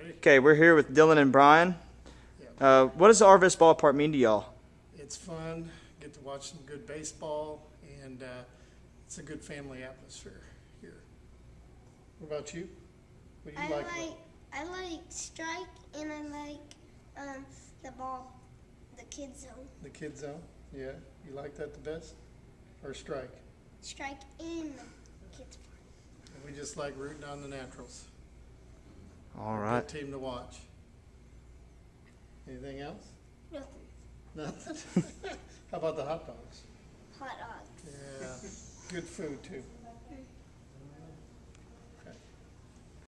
Ready? Okay, we're here with Dylan and Brian. What does the Arvest Ballpark mean to y'all? It's fun. Get to watch some good baseball, and it's a good family atmosphere here. What about you? What do you like? I like strike, and I like the ball, the kid zone. The kid zone? Yeah. You like that the best? Or strike? Strike in the kids park. And we just like rooting on the Naturals. All right. Good team to watch. Anything else? Nothing. Nothing? How about the hot dogs? Hot dogs. Yeah. Good food, too.